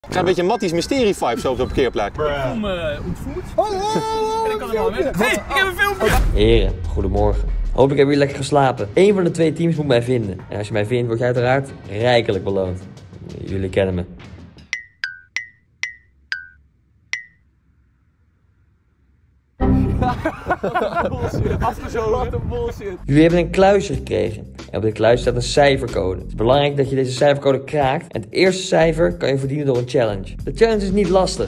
Ik krijg een beetje Matties mysterie vibe zo op de parkeerplek. Ik voel me ontvoerd. En ik kan er wel weg. Hey, ik heb een filmpje! Heren, goedemorgen. Hopelijk hebben jullie lekker geslapen. Eén van de twee teams moet mij vinden. En als je mij vindt, word je uiteraard rijkelijk beloond. Jullie kennen me. Afgezogen. Wat een bullshit. Jullie hebben een kluisje gekregen. En op dit kluisje staat een cijfercode. Het is belangrijk dat je deze cijfercode kraakt. En het eerste cijfer kan je verdienen door een challenge. De challenge is niet lastig.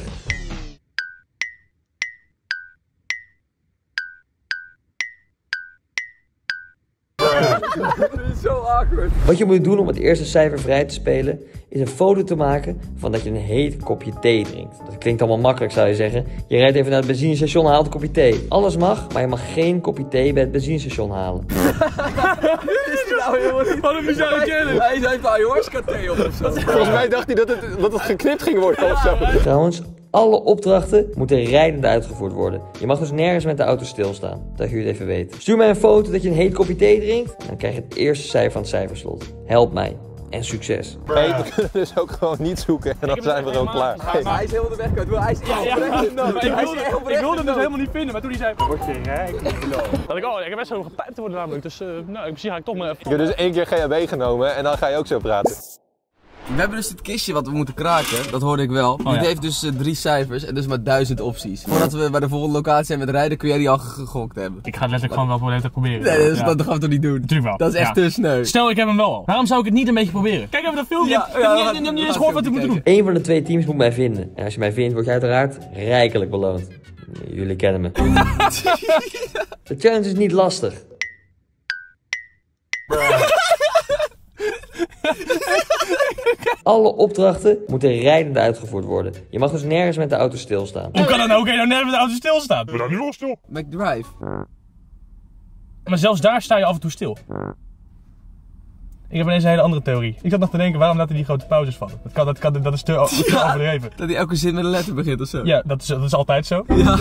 Dit is zo awkward. Wat je moet doen om het eerste cijfer vrij te spelen, is een foto te maken van dat je een heet kopje thee drinkt. Dat klinkt allemaal makkelijk, zou je zeggen. Je rijdt even naar het benzinestation en haalt een kopje thee. Alles mag, maar je mag geen kopje thee bij het benzinestation halen. Wat een bizarre challenge. Hij zei van ayahuasca thee of zo. Volgens mij dacht hij dat het geknipt ging worden of zo. Trouwens, alle opdrachten moeten rijdend uitgevoerd worden. Je mag dus nergens met de auto stilstaan, dat jullie het even weten. Stuur mij een foto dat je een heet kopje thee drinkt en dan krijg je het eerste cijfer van het cijferslot. Help mij en succes. Hey, we kunnen dus ook gewoon niet zoeken en dan zijn we er ook klaar. Maar hij is helemaal de weg kwijt. Hij is ik wilde hem dus helemaal niet vinden, maar toen hij zei: word je rijk? Dat ik heb best wel gepijpt te worden namelijk, dus misschien ga ik toch maar even. Je hebt dus 1 keer GHB genomen en dan ga je ook zo praten. We hebben dus dit kistje wat we moeten kraken, dat hoorde ik wel. Dit heeft dus 3 cijfers en dus maar 1000 opties. Voordat we bij de volgende locatie zijn met rijden, kun jij die al gegokt hebben. Ik ga het letterlijk gewoon wel proberen te proberen. Nee, dat gaan we toch niet doen? Natuurlijk wel. Dat is echt te sneu. Stel, ik heb hem wel al. Waarom zou ik het niet een beetje proberen? Kijk even dat filmpje. Ik heb niet eens gehoord wat ik moet doen. Eén van de twee teams moet mij vinden. En als je mij vindt, word je uiteraard rijkelijk beloond. Jullie kennen me. De challenge is niet lastig. Alle opdrachten moeten rijdend uitgevoerd worden. Je mag dus nergens met de auto stilstaan. Hoe kan dat nou? Oké, nou nergens met de auto stilstaan. We dan nu al stil. McDrive. Maar zelfs daar sta je af en toe stil. Ik heb ineens een hele andere theorie. Ik zat nog te denken, waarom laten die grote pauzes vallen? Dat is te overdreven. Dat hij elke zin met een letter begint of zo. Ja, dat is altijd zo. Ja,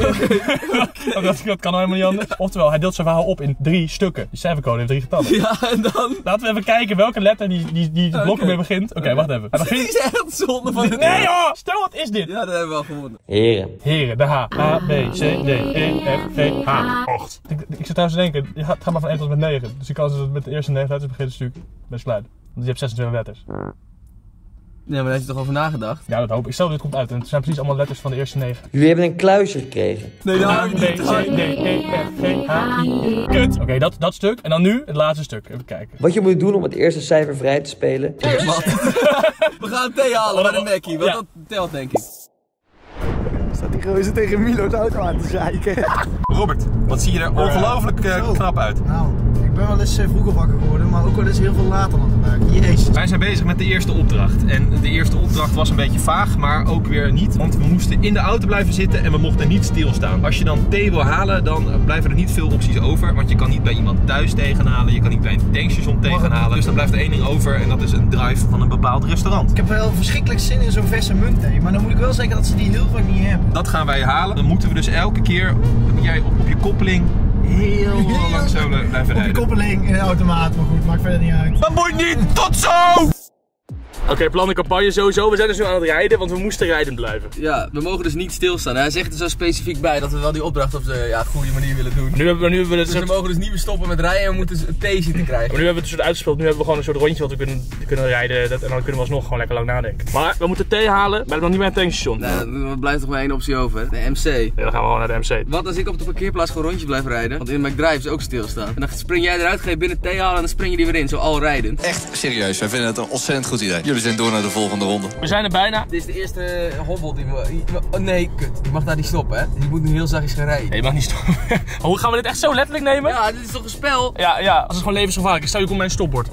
dat kan helemaal niet anders. Oftewel, hij deelt zijn verhaal op in 3 stukken. Die cijfercode heeft 3 getallen. Ja, en dan? Laten we even kijken welke letter die het blok mee begint. Oké, wacht even. Dit is echt zonde van het. Nee joh! Stel, wat is dit? Ja, dat hebben we al gewonnen. Heren. Heren, de H. A, B, C, D, E, F, G, H. 8. Ik zit trouwens te denken, het gaat maar van 1 tot met 9. Dus ik kan dus met de eerste 9 letters beginnen natuurlijk best sluiten. Want je hebt 26 letters. Nee, maar daar heb je toch over nagedacht? Ja, dat hoop ik. Stel, dit komt uit en het zijn precies allemaal letters van de eerste 9. Jullie hebben een kluisje gekregen. Nee, dat A, hou B, je niet. C, D, E, F, G, H, I. Kut! Oké, dat stuk. En dan nu het laatste stuk. Even kijken. Wat je moet doen om het eerste cijfer vrij te spelen. We gaan thee halen bij de Mackie, want dat telt denk ik. Staat die gozer tegen Milo's auto aan te zeiken. Robert, wat zie je er ongelooflijk knap uit. Nou, ik ben wel eens vroeger wakker geworden, maar ook wel eens heel veel later dan vandaag. Jezus. Wij zijn bezig met de eerste opdracht. En de eerste opdracht was een beetje vaag, maar ook weer niet. Want we moesten in de auto blijven zitten en we mochten niet stilstaan. Als je dan thee wil halen, dan blijven er niet veel opties over. Want je kan niet bij iemand thuis tegenhalen, je kan niet bij een tankstation tegenhalen. Dus dan blijft er 1 ding over en dat is een drive van een bepaald restaurant. Ik heb wel verschrikkelijk zin in zo'n verse muntthee, maar dan moet ik wel zeggen dat ze die heel vaak niet hebben. Dat gaan wij halen. Dan moeten we dus elke keer, dan moet jij op je koppeling heel lang zo blijven rijden. Op je koppeling in de automaat, maar goed, maakt verder niet uit. Dat moet niet! Tot zo! Oké, plan de campagne sowieso. We zijn dus nu aan het rijden, want we moesten rijden blijven. Ja, we mogen dus niet stilstaan. Hij zegt er zo specifiek bij dat we wel die opdracht op de goede manier willen doen. Nu hebben we Dus we mogen dus niet meer stoppen met rijden en we moeten een thee zien te krijgen. Maar nu hebben we het soort uitgespeeld. Nu hebben we gewoon een soort rondje wat we kunnen rijden. En dan kunnen we alsnog gewoon lekker lang nadenken. Maar we moeten thee halen, maar nog niet bij een tankstation. Nee, er blijft toch maar 1 optie over, de MC. Ja, dan gaan we gewoon naar de MC. Wat als ik op de parkeerplaats gewoon rondje blijf rijden? Want in de McDrive is ook stilstaan. En dan spring jij eruit, ga je binnen thee halen en dan spring je die weer in, zo al rijdend. Echt serieus, wij vinden het een ontzettend goed idee. Jullie zijn door naar de volgende ronde. We zijn er bijna. Dit is de eerste hobbel die we... Oh nee, kut. Je mag daar niet stoppen, hè? Je moet nu heel zachtjes gaan rijden. Nee, je mag niet stoppen. Hoe gaan we dit echt zo letterlijk nemen? Ja, dit is toch een spel? Ja, als het gewoon levensgevaarlijk is. Stel je komt bij een stopbord.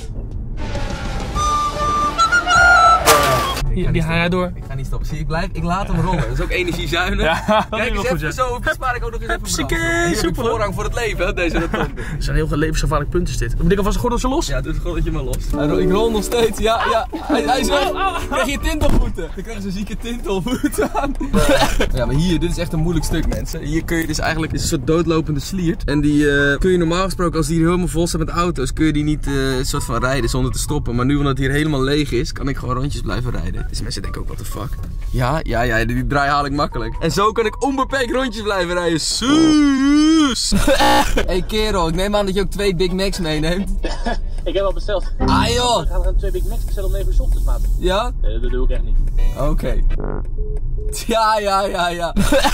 Hier, die ga jij door. Ik ga niet stoppen. Zie, ik laat hem rollen. Dat is ook energiezuinig. Ja, dat kijk is eens wel even goed, ja. zo, bespaar ik ook nog eens even Hupsakee, brand. Hier heb ik super. voorrang voor het leven, hè, deze rotonde. Het zijn heel veel levensgevaarlijk punten is dit. Moet ik alvast een gordel zo los? Ja, doe het gordeltje maar los. Ik rol nog steeds, ja. Hij is weg. Krijg je tintelvoeten. Dan krijg je zo'n zieke tintelvoeten aan. Ja, maar hier, dit is echt een moeilijk stuk, mensen. Hier kun je dus eigenlijk, dit is een soort doodlopende sliert. En die kun je normaal gesproken, als die hier helemaal vol staat met auto's, kun je die niet soort van rijden zonder te stoppen. Maar nu, omdat het hier helemaal leeg is, kan ik gewoon rondjes blijven rijden. Deze mensen denken ook, what the fuck. Ja, die draai haal ik makkelijk. En zo kan ik onbeperkt rondjes blijven rijden. Suus! Hey kerel, ik neem aan dat je ook 2 Big Macs meeneemt. Ik heb al besteld. Ah joh! We gaan 2 Big Macs bestellen om 9 uur 's ochtends, maat. Ja? Nee, dat doe ik echt niet. Oké. Ja.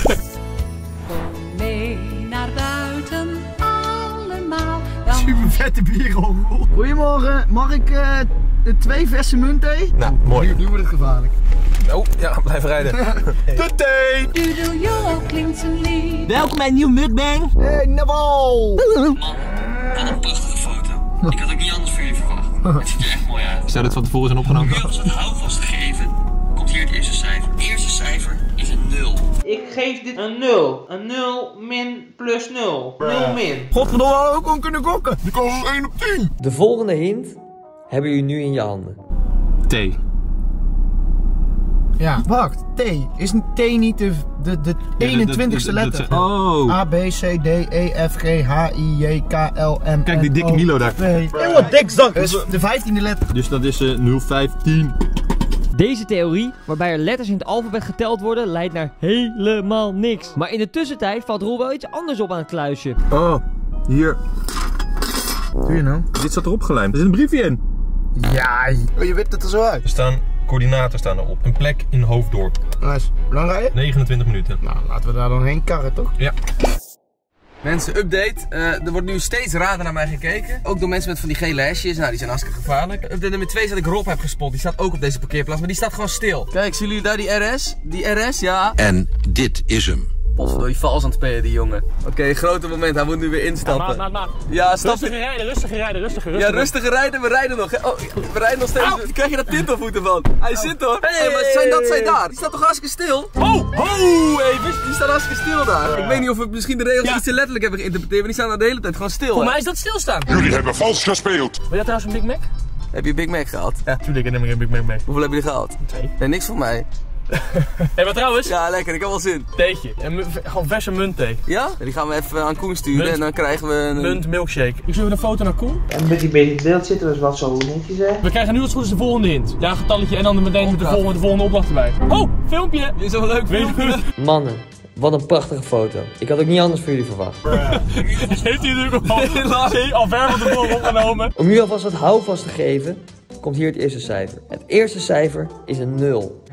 Mee naar buiten, allemaal. Super vette bierrol. Goedemorgen, mag ik 2 verse muntthee? Nou, mooi. Nu wordt het gevaarlijk. Oh, ja, blijf rijden. De thee! Doedoe, klinkt zijn lied. Welkom bij een nieuwe mukbang. Hey, Naval! Wat een prachtige foto. Ik had ook niet anders voor jullie verwacht. Het ziet er echt mooi uit. Zou dit van tevoren zijn opgenomen? Nu alvast wat houvast gegeven, komt hier het eerste cijfer. Het eerste cijfer is een 0. Ik geef dit een 0. Een 0 min plus 0. 0 min. Godverdomme, we ook gewoon kunnen gokken. Die kans is 1 op 10. De volgende hint hebben jullie nu in je handen. Thee. Ja, wacht. T. Is T niet de 21ste letter? Oh. A, B, C, D, E, F, G, H, I, J, K, L, M, Kijk die dikke Milo daar. Heel dik zak. Dat is de 15e letter. Dus dat is 015. Deze theorie, waarbij er letters in het alfabet geteld worden, leidt naar helemaal niks. Maar in de tussentijd valt Roel wel iets anders op aan het kluisje. Oh, hier. Doe je nou? Dit staat erop gelijmd. Er zit een briefje in. Ja, je weet het er zo uit. Er staan coördinaten staan erop. Een plek in Hoofddorp. Nice. Hoe lang rij je? 29 minuten. Nou, laten we daar dan heen karren, toch? Ja. Mensen, update. Er wordt nu steeds raar naar mij gekeken. Ook door mensen met van die gele hesjes. Nou, die zijn hartstikke gevaarlijk. Update nummer 2 is dat ik Rob heb gespot. Die staat ook op deze parkeerplaats, maar die staat gewoon stil. Kijk, zien jullie daar die RS? Die RS, ja. En dit is hem. Potverdorie, vals aan het spelen, die jongen. Oké, grote moment. Hij moet nu weer instappen. Maat. Ja, stap. Rustiger rijden. Ja, rustiger rijden. We rijden nog. Oh, we rijden nog steeds. Au. Krijg je dat tintelvoeten van? Hij zit hoor. Hey, maar zijn daar? Die staat toch hartstikke stil? Even. Die staat hartstikke stil daar. Ik weet niet of we misschien de regels iets te letterlijk hebben geïnterpreteerd, maar die staan daar de hele tijd gewoon stil. Voor mij is dat stilstaan. Jullie hebben vals gespeeld. Wil jij trouwens een Big Mac? Heb je Big Mac gehaald? Ja, tuurlijk, ik neem een Big Mac mee. Hoeveel heb je er gehaald? 2. Nee, niks voor mij. Hé, maar trouwens. Ja, lekker. Ik heb wel zin. Theetje. En gewoon verse muntthee. Ja? Die gaan we even aan Koen sturen en dan krijgen we een... Munt milkshake. Ik stuur een foto naar Koen. En met die beeld zitten we dus wel zo netjes, hè? We krijgen nu als het goed is de volgende hint. Ja, een getalletje en dan meteen met de volgende opdracht erbij. Oh, filmpje! Dit is wel leuk filmpje. Mannen, wat een prachtige foto. Ik had ook niet anders voor jullie verwacht. Heeft hij natuurlijk al ver van tevoren opgenomen. Om jullie alvast wat houvast te geven, komt hier het eerste cijfer. Het eerste cijfer is een 0.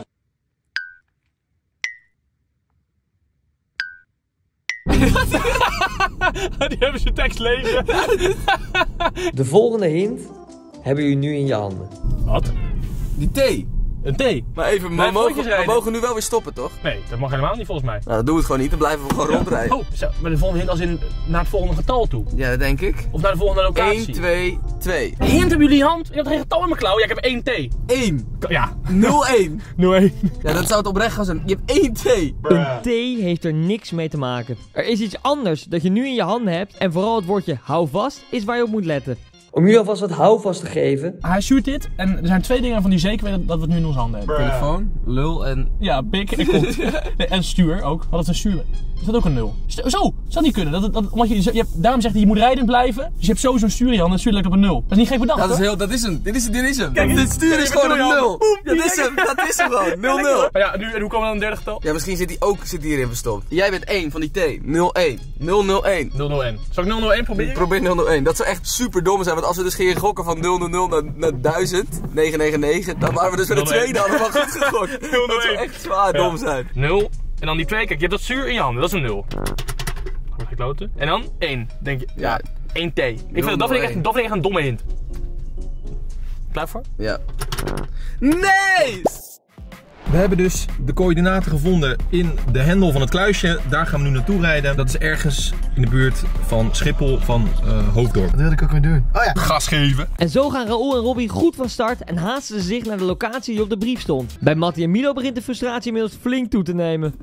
Die hebben zijn tekst lezen. De volgende hint hebben jullie nu in je handen. Wat? Die thee. Een thee? Maar even, we mogen nu wel weer stoppen, toch? Nee, dat mag helemaal niet volgens mij. Nou, dat doen we het gewoon niet. Dan blijven we gewoon rondrijden. Oh, zo. Maar de volgende hint als in naar het volgende getal toe. Ja, dat denk ik. Of naar de volgende locatie. 1, 2, 2. Hint hebben jullie in je hand? Je hebt geen getal in mijn klauw. Ja, ik heb 1 thee. 1. Ja. 0-1. 0-1. Ja, dat zou het oprecht gaan zijn. Je hebt 1 thee. Een thee heeft er niks mee te maken. Er is iets anders dat je nu in je handen hebt en vooral het woordje hou vast is waar je op moet letten. Om jullie alvast wat houvast te geven. Hij stuurt dit en er zijn 2 dingen van die zeker weten dat we het nu in onze handen hebben. Telefoon, lul en... Ja, pik en kont. Nee, en stuur ook. Wat is een stuur? Is dat ook een 0? Zo, zou niet kunnen. Omdat daarom zegt hij je moet rijdend blijven. Dus je hebt sowieso een stuur in je hand en stuur lekker op een 0. Dat is niet gek bedacht, dat is hem. Dit is hem. Kijk, dit stuur is gewoon een 0. Dat is hem gewoon. 0-0. Ja, nu, en hoe komen we dan een derde getal? Ja, misschien zit hij hierin verstopt. Jij bent 1 van die T. 0-1. 0-0-1. 0-0-1. Zal ik 0-0-1 proberen? Probeer 0-0-1. Dat zou echt super dom zijn, want als we dus gingen gokken van 0-0-0 naar 1000, 999, dan waren we dus met de tweede allemaal goed gegokt. 0-0-1. Dat zou echt zwaar dom zijn. 0. En dan die 2, kijk, je hebt dat stuur in je handen, dat is een 0. Goed gekloten. En dan 1, denk je. Ja, 1 T. Dat vind ik echt een domme hint. Klaar voor? Ja. Nee! We hebben dus de coördinaten gevonden in de hendel van het kluisje. Daar gaan we nu naartoe rijden. Dat is ergens in de buurt van Schiphol van Hoofddorp. Dat wilde ik ook weer doen. Oh ja. Gas geven. En zo gaan Raoul en Robbie goed van start en haasten ze zich naar de locatie die op de brief stond. Bij Mattie en Milo begint de frustratie inmiddels flink toe te nemen.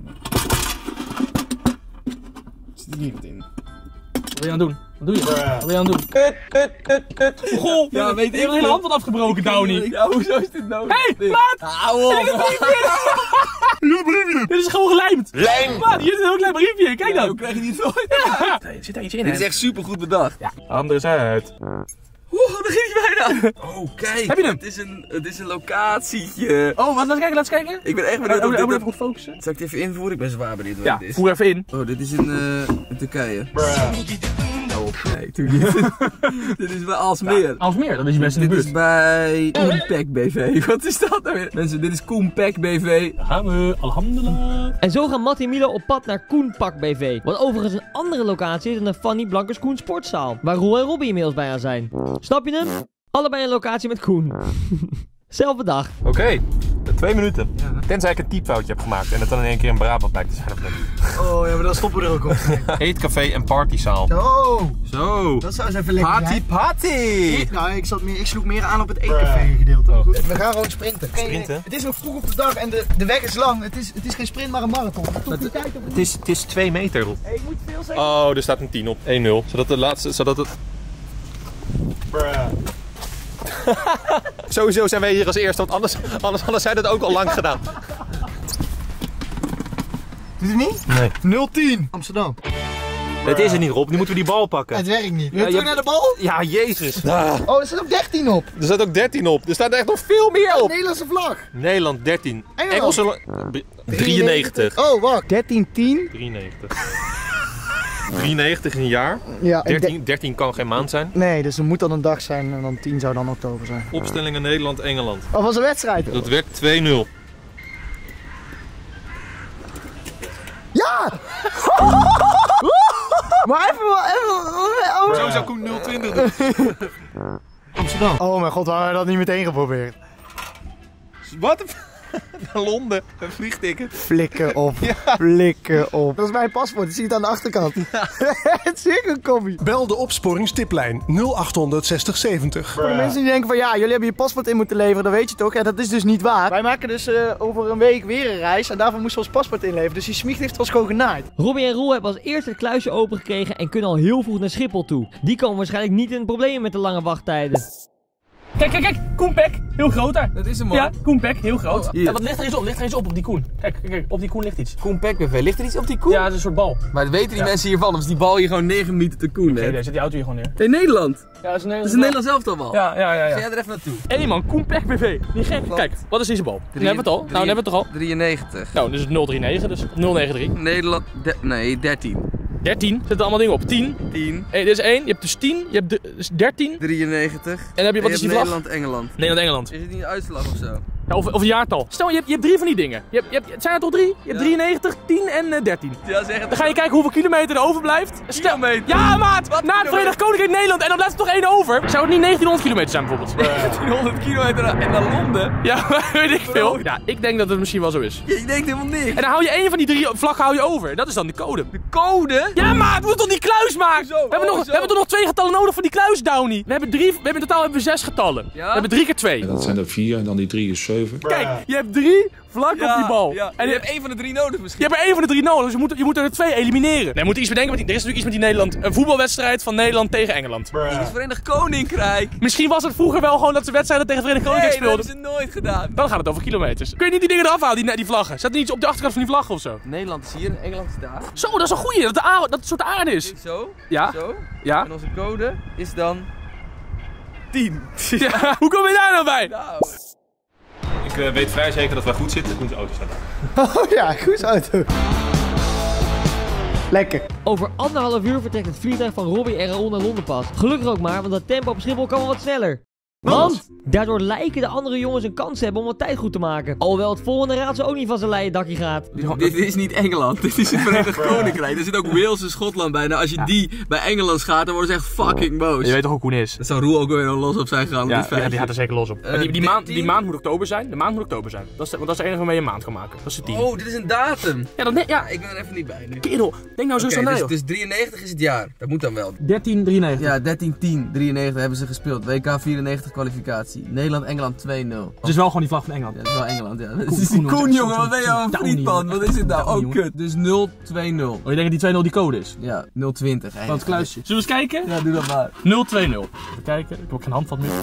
Zit er niet in? Wat wil je aan doen? Wat doe je? Wat wil je aan doen? Kut. Goh, ja, weet ik. Je hebt een hele hand wat afgebroken, Downey. Ja, hoezo is dit nodig? Hé, laat! Hou op! Dit is gewoon gelijmd. Lijm! Maat, hier zit een heel klein briefje. Kijk dan. Hoe krijg je die nooit? Ja. Zit daar iets in, Dit is echt super goed bedacht. Ja. Anders uit. Oeh, daar ging hij bijna. Oh, kijk. Heb je hem? Het is een locatietje. Oh, laten we kijken. Ik ben echt benieuwd. Moet even goed focussen. Zal ik het even invoeren? Ik ben zwaar benieuwd wat Ja, dit is. voer even in. Oh, dit is in Turkije. Oh, nee, natuurlijk niet. Dit is bij Aalsmeer. Aalsmeer, dat is best in de Dit buurt. is bij Koenpack BV. Wat is dat nou weer? Mensen, dit is Koenpack BV. Gaan we, alhamdulillah. En zo gaan Mattie en Milo op pad naar Koenpak BV. Wat overigens een andere locatie is dan de Fanny Blankers Koen Sportzaal. Waar Roel en Robbie inmiddels bij aan zijn. Snap je hem? Allebei een locatie met Koen. Zelfde dag. Oké, 2 minuten. Ja. Tenzij ik een typfoutje heb gemaakt en het dan in één keer in Brabant blijkt te zijn of niet. Oh ja, maar dan stoppen we er ook op. Eetcafé en partyzaal. Oh, Zo. dat zou eens even lekker zijn. Party! Nou, ik sloeg meer aan op het eetcafé gedeelte. Maar goed, we gaan gewoon sprinten. Sprinten? Het is nog vroeg op de dag en de weg is lang. Het is geen sprint, maar een marathon. Het is 2 meter. Ik moet veel zeggen. Oh, er staat een 10 op. 1-0. Zodat de laatste, zodat het... Sowieso zijn wij hier als eerste, want anders zijn het ook al lang gedaan. Doet het niet? Nee. 0-10. Amsterdam. Het is het niet, Rob. Nu moeten we die bal pakken. Het werkt niet. Wil je terug naar de bal? Ja, jezus. Oh, er staat ook 13 op. Er staat ook 13 op. Er staat echt nog veel meer op. Nederlandse vlag. Nederland 13. Engeland. Engelse 93. Oh, wacht. 13-10. 93. 93 in een jaar. Ja, 13 kan geen maand zijn. nee, dus er moet dan een dag zijn en dan 10 zou dan oktober zijn. Opstellingen Nederland-Engeland. Oh, was een wedstrijd? Dat werd 2-0. Ja! Maar even... Zo zou Koen 0-20 doen. Amsterdam. Oh mijn god, waarom hebben we dat niet meteen geprobeerd? Wat? Londen, een vliegticket. Flikken op, flikken op. Dat is mijn paspoort, ik zie het aan de achterkant. Het cirkelkommie. Bel de opsporingstiplijn 0800 6070. Voor de mensen die denken van ja, jullie hebben je paspoort in moeten leveren, dat weet je toch? Ja, dat is dus niet waar. Wij maken dus over een week weer een reis en daarvoor moesten we ons paspoort inleveren. Dus die smiegdicht was gewoon genaaid. Robbie en Roel hebben als eerste het kluisje opengekregen en kunnen al heel vroeg naar Schiphol toe. Die komen waarschijnlijk niet in de problemen met de lange wachttijden. Kijk, Koenpack, heel groot daar. Dat is hem, man. Ja, Koenpack, heel groot. Hier. Ja, wat ligt er eens op, op die Koen. Kijk, op die Koen ligt iets. Koenpack BV. Ligt er iets op die Koen? Ja, dat is een soort bal. Maar dat weten die mensen hiervan, of is die bal hier gewoon 9 minuten te Koen, hè? Nee, zet die auto hier gewoon neer. In Nederland? Ja, dat is een Dat is een Nederlands elftalbal. Ja. Ga jij er even naartoe? Hé man, Koenpack BV. Niet gek. Kijk, wat is deze bal? Nu hebben we het al. Nou, hebben we het toch al. 93. Nou, dus het 039, dus 093. Nederland, nee, 13. 13, zitten allemaal dingen op. 10. 10. Hey, dit is 1, je hebt dus 10, je hebt dus 13. 93. En dan heb je, wat is die vlag? Nederland-Engeland. Nederland-Engeland. Is het niet een uitslag of zo? Ja, of een jaartal. Stel, je hebt 3 van die dingen. Het zijn er toch 3? Je hebt 93, 10 en 13. Ja, zeg het. Dan ga je kijken hoeveel kilometer er overblijft. Stel, ja maat, na het Verenigd Koninkrijk Nederland en dan blijft er toch 1 over. Zou het niet 1900 kilometer zijn bijvoorbeeld? 1900 kilometer en naar Londen? Ja, weet ik veel. Ja, ik denk dat het misschien wel zo is. Je denkt helemaal niks. En dan hou je 1 van die 3 vlaggen hou je over. Dat is dan de code. De code? Ja maat, we moeten toch die kluis maken? We hebben toch nog 2 getallen nodig voor die kluis, Downy? We hebben in totaal hebben we 6 getallen. Ja? We hebben 3 keer 2. Ja, dat zijn er 4 en dan die 3 is 7. Kijk, je hebt 3 vlakken op die bal. Ja. En je hebt 1 van de 3 nodig misschien. Je hebt er 1 van de 3 nodig, dus je moet er 2 elimineren. Nee, je moet iets bedenken. Er is natuurlijk iets met die Nederland. Een voetbalwedstrijd van Nederland tegen Engeland. Het is Verenigd Koninkrijk. Misschien was het vroeger wel gewoon dat ze wedstrijden tegen Verenigd Koninkrijk speelden. Nee, dat hebben ze nooit gedaan. Dan gaat het over kilometers. Kun je niet die dingen eraf halen, die vlaggen? Zet er niet iets op de achterkant van die vlaggen of zo? Nederland is hier en Engeland is daar. Zo, dat is een goeie. Dat het soort aarde is. Zo? Ja. Zo? Ja. En onze code is dan 10. Ja, hoe kom je daar nou bij? Nou. Ik weet vrij zeker dat wij goed zitten. Koens auto staat daar. Oh ja, goed auto. Lekker. Over 1,5 uur vertrekt het vliegtuig van Robbie en Raoul naar Londen pas. Gelukkig ook maar, want dat tempo op Schiphol kan wel wat sneller. Want daardoor lijken de andere jongens een kans te hebben om wat tijd goed te maken. Alhoewel het volgende raadsel ook niet van zijn leien dakje gaat. Dit is niet Engeland, dit is het Verenigd Koninkrijk. Er zit ook Wales en Schotland bij. Nou, als je die bij Engeland gaat, dan worden ze echt fucking boos. Je weet toch hoe Koen is? Dat zou Roel ook weer los op zijn gegaan. Ja, die gaat er zeker los op. Die maand moet oktober zijn. De maand moet oktober zijn. Want dat is de enige waarmee je een maand kan maken. Dat is de 10. Oh, dit is een datum. Ja, ik ben er even niet bij nu. Kerel, denk nou zo snel na, joh. Dus 93 is het jaar. Dat moet dan wel. 1393. Ja, 13-10-93 hebben ze gespeeld. WK 94 kwalificatie. Nederland-Engeland 2-0. Het is wel gewoon die vlag van Engeland. Ja, dat is wel Engeland, ja. Dat is die Koen, jongen. Wat ben je aan een frietpan? Wat is het nou? Oh, kut. Dus 0-2-0. Oh, je denkt dat die 2-0 die code is? Ja, 0-20 eigenlijk. Van het kluisje. Zullen we eens kijken? Ja, doe dat maar. 0-2-0. Even kijken. Ik heb ook geen handvat meer.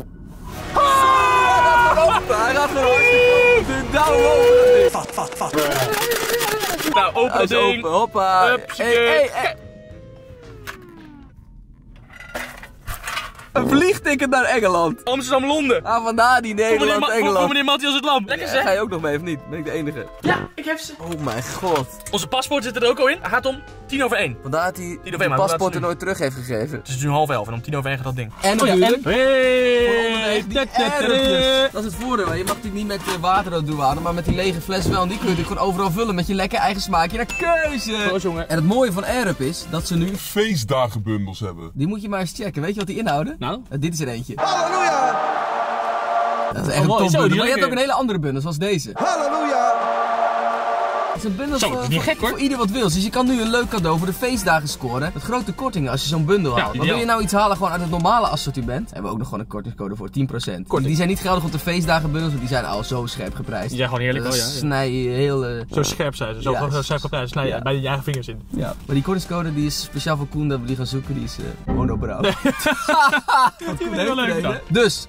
Hij gaat gewoon de douw open. Vat. Nou, open dat ding. Open, hoppa. Hey. Een vliegticket naar Engeland. Amsterdam-Londen. Ah, vandaar die Nederland-Engeland. Voor meneer Matthias het Lam. Lekker zeg. Ga je ook nog mee of niet? Ben ik de enige? Ja, ik heb ze. Oh mijn god. Onze paspoort zit er ook al in. Hij gaat om 10:01. Vandaar dat hij die paspoort er nooit terug heeft gegeven. Het is nu 10:30 en om 10:01 gaat dat ding. En natuurlijk. Hey. Dat is het voordeel. Je mag natuurlijk niet met water doen, maar met die lege fles wel. En die kun je gewoon overal vullen met je lekker eigen smaakje naar keuze. Proost, jongen. En het mooie van Air-Up is dat ze nu feestdagenbundels hebben. Die moet je maar eens checken. Weet je wat die inhouden? Nou? Dit is er eentje. Halleluja! Dat is echt een topbundel. Maar je hebt ook een hele andere bundel, zoals deze. Halleluja! Het is een bundel Zo, niet gek, hoor. voor ieder wat wil. Dus je kan nu een leuk cadeau voor de feestdagen scoren. Met grote kortingen als je zo'n bundel haalt. Maar wil je nou iets halen gewoon uit het normale assortiment? Hebben we ook nog gewoon een kortingscode voor 10%. Die zijn niet geldig op de feestdagenbundels, want die zijn al zo scherp geprijsd. Die zijn gewoon heerlijk. Dus snij je heel... Zo scherp zijn ze. Zo scherp geprijsd. Snij je bij je eigen vingers in. Ja. Maar die kortingscode die is speciaal voor Koen, dat we die gaan zoeken. Die is monobrouw. Die is wel leuk.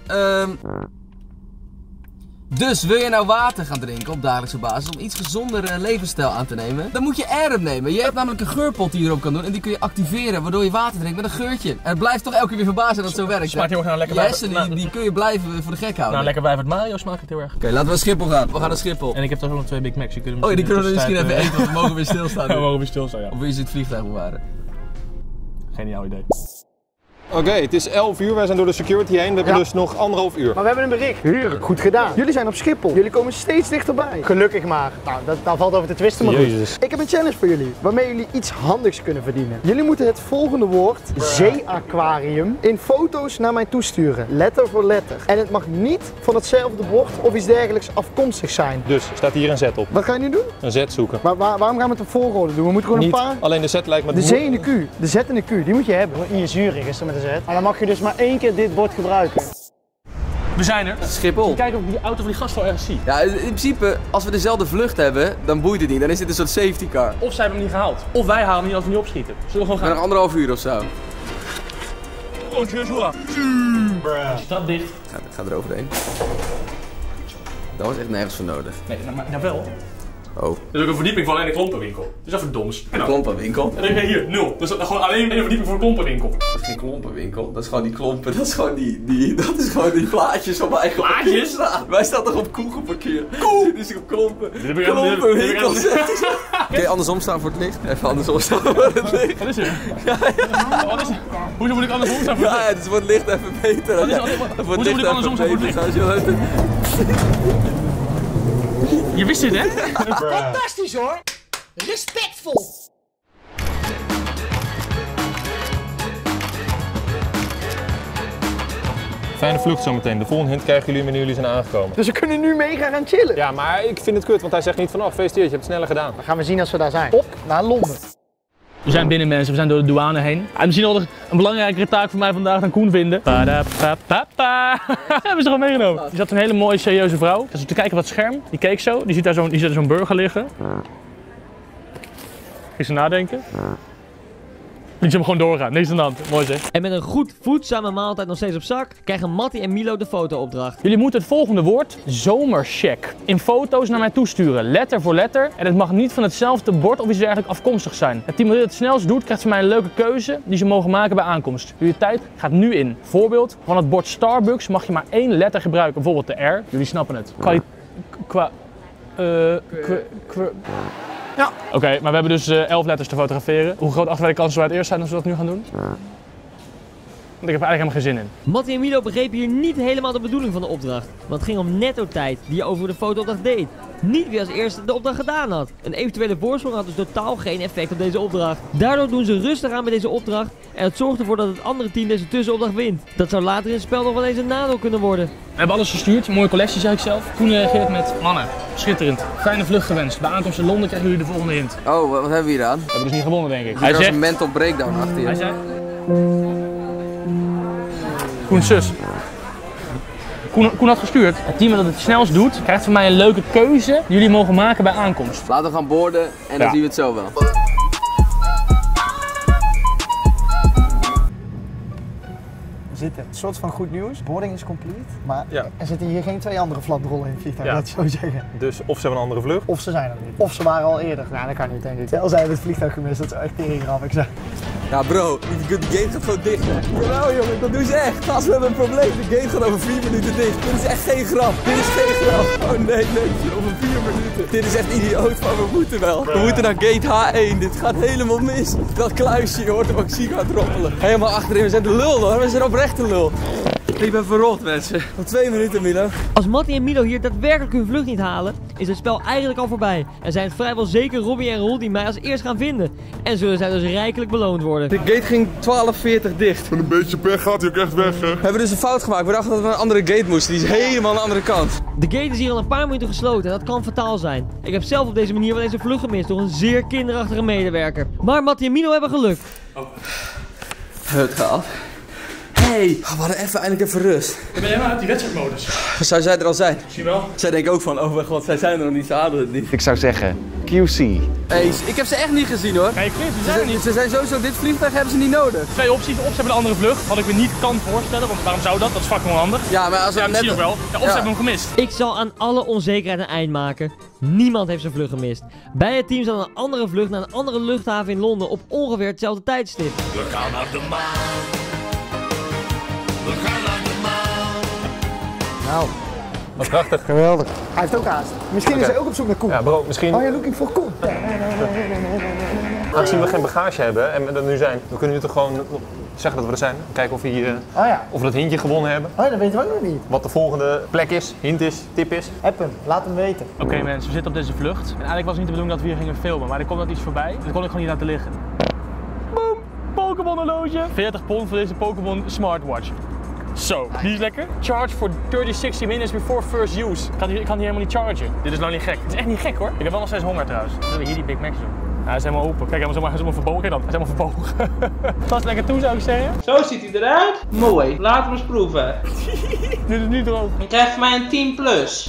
Dus wil je nou water gaan drinken op dagelijkse basis om iets gezondere levensstijl aan te nemen, dan moet je Air-Up nemen. Je hebt namelijk een geurpot die je erop kan doen en die kun je activeren waardoor je water drinkt met een geurtje. En het blijft toch elke keer weer verbazen dat het zo werkt. Smaakt heel erg lekker. Je hersenen die kun je blijven voor de gek houden. Nou, lekker wijf uit Mario smaakt het heel erg. Oké, laten we naar Schiphol gaan. We gaan naar Schiphol. En ik heb toch ook nog 2 Big Macs. Die kunnen we misschien even eten, want we mogen weer stilstaan. Ja, we mogen weer stilstaan, ja. Of wil je ze in het vliegtuig bewaren? Geniaal idee. Oké, het is 11 uur, wij zijn door de security heen, we hebben dus nog 1,5 uur. Maar we hebben een bericht. Heerlijk, goed gedaan. Jullie zijn op Schiphol. Jullie komen steeds dichterbij. Gelukkig maar. Nou, daar valt over te twisten, maar Jezus. goed. Ik heb een challenge voor jullie, waarmee jullie iets handigs kunnen verdienen. Jullie moeten het volgende woord, zeeaquarium, in foto's naar mij toesturen. Letter voor letter. En het mag niet van hetzelfde bord of iets dergelijks afkomstig zijn. Dus, staat hier een Z op. Wat ga je nu doen? Een Z zoeken. Maar waarom gaan we het op volgorde doen? We moeten gewoon Niet, een paar... alleen de Z lijkt me... De Z en de Q. De Z en de Q, die moet je hebben. Hier zuurig is er met de Z. Maar dan mag je dus maar 1 keer dit bord gebruiken. We zijn er. Schiphol. Kijk of ik die auto van die gast wel ergens zie. Ja, in principe, als we dezelfde vlucht hebben, dan boeit het niet. Dan is dit een soort safety car. Of zij hebben hem niet gehaald. Of wij halen hem niet als we niet opschieten. Zullen we gewoon gaan? Nog 1,5 uur of zo. Oh, Joshua. Stap dicht. Ga eroverheen. Dat was echt nergens voor nodig. Nee, nou wel. Oh. Er is ook een verdieping van alleen een klompenwinkel. Dat is even doms. Een klompenwinkel? En dan denk je hier, 0. Dus gewoon alleen een verdieping voor een klompenwinkel. Dat is geen klompenwinkel, dat is gewoon die klompen. Dat is gewoon die plaatjes op mijn eigen plaatjes? Wij staan toch op koe geparkeerd? Koe! Dit is op klompen. Klompenwinkel. Kun je andersom staan voor het licht? Even andersom staan voor het licht. Wat is er? Hoezo moet ik andersom staan voor het licht? Ja, het wordt licht even beter. Hoezo moet ik andersom staan voor het licht? Je wist dit, hè? Fantastisch hoor! Respectvol! Fijne vlucht zometeen. De volgende hint krijgen jullie wanneer jullie zijn aangekomen. Dus we kunnen nu mee gaan chillen. Ja, maar ik vind het kut, want hij zegt niet van, oh, gefeliciteerd, je hebt het sneller gedaan. Dan gaan we zien als we daar zijn. Op naar Londen. We zijn binnen, mensen, we zijn door de douane heen. En misschien nog een belangrijkere taak voor mij vandaag dan Koen vinden. Hebben ze gewoon meegenomen. Die zat een hele mooie, serieuze vrouw. Ze zat te kijken op het scherm. Die keek zo, die ziet daar zo'n burger liggen. Ging ze nadenken. Liet ze hem gewoon doorgaan, niks aan de hand. Mooi zeg. En met een goed voedzame maaltijd nog steeds op zak, krijgen Mattie en Milo de foto-opdracht. Jullie moeten het volgende woord, zomercheck, in foto's naar mij toesturen. Letter voor letter. En het mag niet van hetzelfde bord of iets dergelijks afkomstig zijn. Het team dat dit het snelst doet, krijgt van mij een leuke keuze die ze mogen maken bij aankomst. Jullie tijd gaat nu in. Voorbeeld, van het bord Starbucks mag je maar 1 letter gebruiken. Bijvoorbeeld de R. Jullie snappen het. Ja. Oké, maar we hebben dus 11 letters te fotograferen. Hoe groot achten wij de kans dat wij het eerst zijn als we dat nu gaan doen? Want ik heb er eigenlijk helemaal geen zin in. Mattie en Milo begrepen hier niet helemaal de bedoeling van de opdracht. Want het ging om netto-tijd die je over de foto-opdracht deed. Niet wie als eerste de opdracht gedaan had. Een eventuele voorsprong had dus totaal geen effect op deze opdracht. Daardoor doen ze rustig aan met deze opdracht. En het zorgt ervoor dat het andere team deze tussenopdracht wint. Dat zou later in het spel nog wel eens een nadeel kunnen worden. We hebben alles gestuurd, mooie collectie zei ik zelf. Koen reageert met mannen, schitterend. Fijne vlucht gewenst. Bij aankomst in Londen krijgen jullie de volgende hint. Oh, wat hebben we hier aan? We hebben dus niet gewonnen, denk ik. Hij zegt een mental breakdown achter je. Hij zei... Koen's zus. Koen had gestuurd. Het team dat het snelst doet, krijgt van mij een leuke keuze die jullie mogen maken bij aankomst. Laten we gaan boorden en dan zien we het zo wel. We zitten een soort van goed nieuws. Boarding is complete. Maar er zitten hier geen 2 andere flaprollen in het vliegtuig, laat je zo zeggen. Dus of ze hebben een andere vlucht. Of ze zijn er niet. Of ze waren al eerder. Nou, dat kan niet, denk ik. Stel, zij hebben het vliegtuig gemist, dat zou echt tering grappig zijn. Ja bro, die gate gaat gewoon dicht hè. Jawel jongen, dat doen ze echt. Als we hebben een probleem, de gate gaat over 4 minuten dicht. Dit is echt geen grap. Dit is geen grap. Oh nee, over 4 minuten. Dit is echt idioot, maar we moeten wel. We moeten naar gate H1. Dit gaat helemaal mis. Dat kluisje, je hoort hem ook ziek aan het rommelen. Helemaal achterin, we zijn de lul hoor. We zijn oprecht de lul. Ik ben verrot mensen. Nog 2 minuten Milo. Als Mattie en Milo hier daadwerkelijk hun vlucht niet halen, is het spel eigenlijk al voorbij. En zijn het vrijwel zeker Robbie en Roel die mij als eerst gaan vinden. En zullen zij dus rijkelijk beloond worden. De gate ging 12:40 dicht. Met een beetje pech gaat hij ook echt weg hè. We hebben dus een fout gemaakt. We dachten dat we een andere gate moesten. Die is helemaal aan de andere kant. De gate is hier al een paar minuten gesloten en dat kan fataal zijn. Ik heb zelf op deze manier wel deze vlucht gemist door een zeer kinderachtige medewerker. Maar Mattie en Milo hebben geluk. Het gaat. Hey, we hadden eindelijk even rust. Ik ben helemaal uit die wedstrijdmodus. Zou zij er al zijn? Misschien wel. Zij denken ook van, oh mijn god, zij zijn er nog niet, ze hadden het niet. Ik zou zeggen, QC. Hey, ik heb ze echt niet gezien hoor. Nee, ze zijn er niet. Ze zijn sowieso, dit vliegtuig hebben ze niet nodig. 2 opties. Of ze hebben een andere vlucht. Wat ik me niet kan voorstellen, want waarom zou dat? Dat is fucking onhandig. Ja, maar als we misschien ook wel. Ja, of ze hebben hem gemist. Ik zal aan alle onzekerheid een eind maken. Niemand heeft zijn vlucht gemist. Bij het team zat een andere vlucht naar een andere luchthaven in Londen op ongeveer hetzelfde tijdstip. We gaan naar de maan. We gaan naar de maan. Nou, Wat prachtig. geweldig. Hij heeft ook haast. Misschien is hij ook op zoek naar Koen. Ja bro, misschien... Oh ja, looking for Koen. Aangezien we geen bagage hebben en we er nu zijn, dan kunnen we toch gewoon zeggen dat we er zijn. Kijken of we dat hintje gewonnen hebben. Oh ja, dat weten we ook nog niet. Wat de volgende plek is, hint is, tip is. App hem, laat hem weten. Oké mensen, we zitten op deze vlucht. En eigenlijk was het niet de bedoeling dat we hier gingen filmen, maar er komt dat iets voorbij. Dat kon ik gewoon niet laten liggen. Boom! Pokémon horloge. 40 pond voor deze Pokémon smartwatch. Zo, die is lekker. Charge for 30-60 minutes before first use. Ik kan die helemaal niet chargen. Dit is nou niet gek. Het is echt niet gek hoor. Ik heb wel nog steeds honger trouwens. Zullen we hier die Big Macs doen? Ja, hij is helemaal open. Kijk, hij is helemaal verbogen. Kijk dan, hij is helemaal verbogen. Tas lekker toe zou ik zeggen. Zo ziet hij eruit. Mooi. Laten we eens proeven. Dit is nu droog. Je krijgt van mij een 10 plus.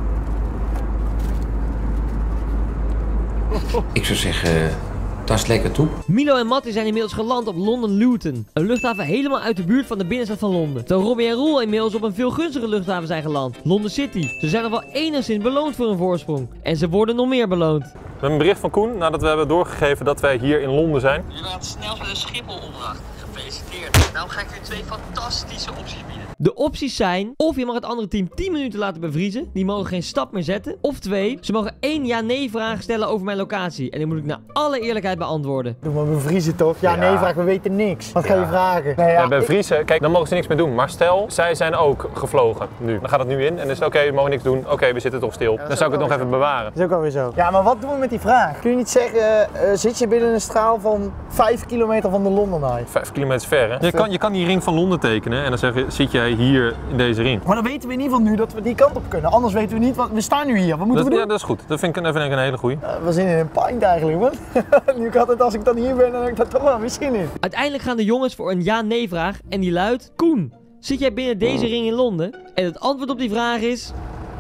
Ik zou zeggen, dat is lekker toe. Milo en Mattie zijn inmiddels geland op London Luton. Een luchthaven helemaal uit de buurt van de binnenstad van Londen. Terwijl Robbie en Roel inmiddels op een veel gunstigere luchthaven zijn geland. London City. Ze zijn nog wel enigszins beloond voor hun voorsprong. En ze worden nog meer beloond. We hebben een bericht van Koen nadat we hebben doorgegeven dat wij hier in Londen zijn. Je gaat snel naar de Schiphol-opdracht. Gefeliciteerd. Nou ga ik je 2 fantastische opties bieden. De opties zijn, of je mag het andere team 10 minuten laten bevriezen. Die mogen geen stap meer zetten. Of 2, ze mogen 1 ja-nee vraag stellen over mijn locatie. En die moet ik naar alle eerlijkheid beantwoorden. Doe maar bevriezen toch? Ja, nee vraag, we weten niks. Wat ga je vragen? Nee, ja. Bevriezen, kijk, dan mogen ze niks meer doen. Maar stel, zij zijn ook gevlogen nu. Dan gaat het nu in en dan is het oké, we mogen niks doen. Oké, we zitten toch stil. Dan zou ik het nog even bewaren. Dat is ook alweer zo. Ja, maar wat doen we met die vraag? Kun je niet zeggen, zit je binnen een straal van 5 kilometer van de London Eye? 5 kilometer ver, hè? Je kan die ring van Londen tekenen en dan zeg je, zit jij hier in deze ring. Maar dan weten we in ieder geval nu dat we die kant op kunnen. Anders weten we niet, we staan nu hier. Wat moeten we doen? Ja, dat is goed. Dat vind ik een hele goeie. We zitten in een pint eigenlijk, man. Nu ik altijd, als ik dan hier ben, dan heb ik daar toch wel weer zin in. Uiteindelijk gaan de jongens voor een ja-nee vraag en die luidt: Koen, zit jij binnen deze ring in Londen? En het antwoord op die vraag is...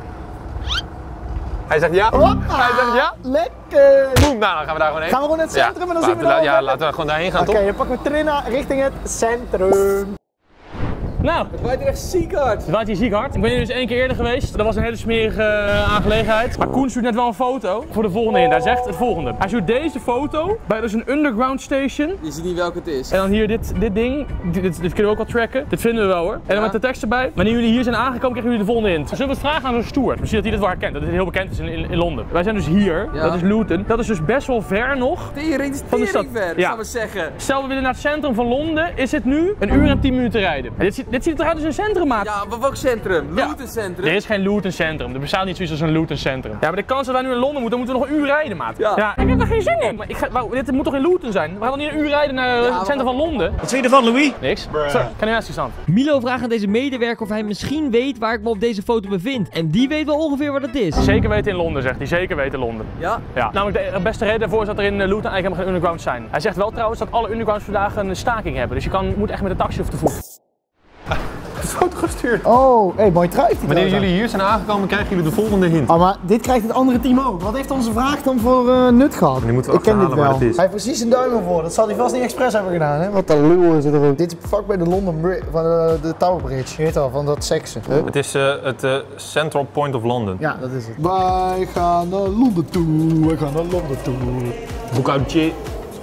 Hij zegt ja. Hoppa, hij zegt ja. Lekker. Boem, nou dan gaan we daar gewoon heen. Gaan we gewoon naar het centrum en dan zien we daar. Ja, laten we gewoon daarheen gaan, toch? Oké, dan pakken we Trina richting het centrum. Nou, het waait hier echt ziek hard. Het waait hier ziek hard. Ik ben hier dus 1 keer eerder geweest. Dat was een hele smerige aangelegenheid. Maar Koen stuurt net wel een foto voor de volgende in. Hij zegt het volgende. Hij stuurt deze foto bij dus een underground station. Je ziet niet welke het is. En dan hier dit ding. Dit kunnen we ook wel tracken. Dit vinden we wel hoor. En dan met de tekst erbij. Wanneer jullie hier zijn aangekomen, krijgen jullie de volgende in. Zullen we het vragen aan zo'n steward? Misschien dat hij dit wel herkent. Dat dit heel bekend is in Londen. Wij zijn dus hier. Ja. Dat is Luton. Dat is dus best wel ver nog. Tering van de stad. Ver, ja. zou we zeggen. Stel we willen naar het centrum van Londen. Is het nu 1 uur en 10 minuten rijden. En dit ziet eruit als een centrum, maat. Ja, maar welk centrum? Luton Centrum? Er is geen Luton Centrum. Er bestaat niet zoiets als een Luton Centrum. Ja, maar de kans dat wij nu in Londen moeten, dan moeten we nog 1 uur rijden, maat. Ja. Ik heb er geen zin in. Maar dit moet toch in Luton zijn? We gaan dan niet 1 uur rijden naar het centrum van Londen. Wat vind je ervan, Louis? Niks. Zo, kan je naast je staan? Milo vraagt aan deze medewerker of hij misschien weet waar ik me op deze foto bevind. En die weet wel ongeveer wat het is. Zeker weten in Londen, zegt hij. Zeker weten Londen. Ja? Ja. Namelijk de beste reden daarvoor is dat er in Luton eigenlijk helemaal geen underground zijn. Hij zegt wel trouwens dat alle undergrounds vandaag een staking hebben. Dus je moet echt met de taxi of te voet. De foto gestuurd. Oh, hey, mooi trui. Wanneer jullie hier zijn aangekomen, krijgen jullie de volgende hint. Oh, maar dit krijgt het andere team ook. Wat heeft onze vraag dan voor nut gehad? Die moeten we ik ken dit wel. Hij heeft precies een duim ervoor. Dat zal hij vast niet expres hebben gedaan, hè? Wat een lul is het er ook. Dit is vlak bij de London Bridge, van de Tower Bridge. Je weet al, van dat seksen. Het is het Central Point of London. Ja, dat is het. Wij gaan naar Londen toe. Wij gaan naar Londen toe. Boekhoudje.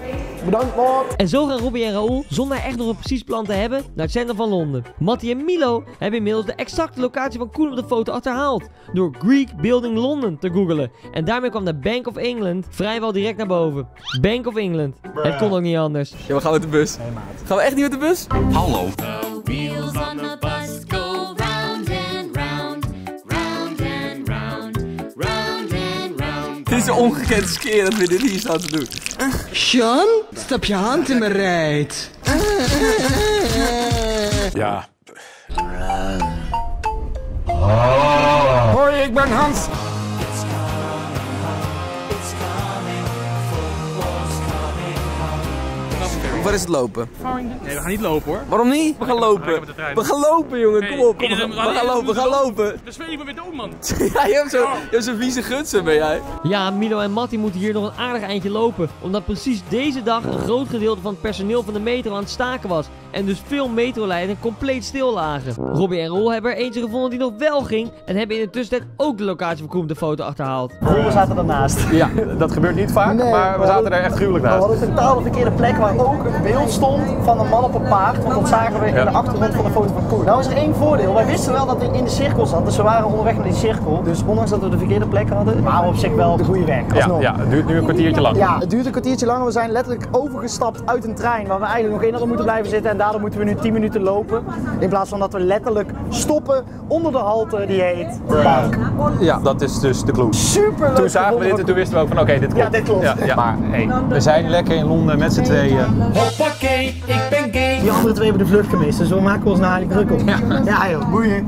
Bedankt, Mart. En zo gaan Robbie en Raoul, zonder echt nog een precies plan te hebben, naar het centrum van Londen. Mattie en Milo hebben inmiddels de exacte locatie van Koen op de foto achterhaald. Door Greek Building London te googlen. En daarmee kwam de Bank of England vrijwel direct naar boven. Bank of England. Het kon ook niet anders. Ja, we gaan met de bus. Nee, maat. Gaan we echt niet met de bus? Hallo. The wheels on the bus go round and round, round and round, round and round. Dit is de ongekende keer dat we dit hier staan te doen. Sean, stap je hand in mijn reet. Ja. Hoi, ik ben Hans. Waar is het lopen? Nee, we gaan niet lopen hoor. Waarom niet? We gaan lopen. We gaan lopen, jongen. Kom op. We gaan lopen, we gaan lopen. Dat is ik me weer dood, man. Ja, je hebt zo'n vieze gutsen, ben jij. Ja, Milo en Mattie moeten hier nog een aardig eindje lopen. Omdat precies deze dag een groot gedeelte van het personeel van de metro aan het staken was. En dus veel metrolijnen compleet stil lagen. Robbie en Roel hebben er eentje gevonden die nog wel ging. En hebben in de tussentijd ook de locatie van Koen op de foto achterhaald. We zaten ernaast. Ja, dat gebeurt niet vaak, maar we zaten er echt gruwelijk We naast. hadden totaal de verkeerde plek waar ook een beeld stond van een man op een paard. Want dat zagen we in de achtergrond van de foto van Koen. Nou is er één voordeel. Wij wisten wel dat hij in de cirkel zat. Dus we waren onderweg naar die cirkel. Dus ondanks dat we de verkeerde plek hadden, waren we op zich wel de goede weg. Ja, het duurt nu een kwartiertje lang. Ja, het duurt een kwartiertje langer. We zijn letterlijk overgestapt uit een trein waar we eigenlijk nog in hadden moeten blijven zitten. En daardoor moeten we nu 10 minuten lopen. In plaats van dat we letterlijk stoppen onder de halte die heet Bank. Ja, dat is dus de clue. Super leuk. Toen zagen we dit en toen wisten we ook van oké, dit klopt. Ja, dit klopt. Ja. Maar hey, we zijn lekker in Londen met z'n tweeën. Hoppakee, ik ben gay. Die andere twee hebben de vlucht gemist, dus we maken ons nou eigenlijk druk op. Ja joh, boeien.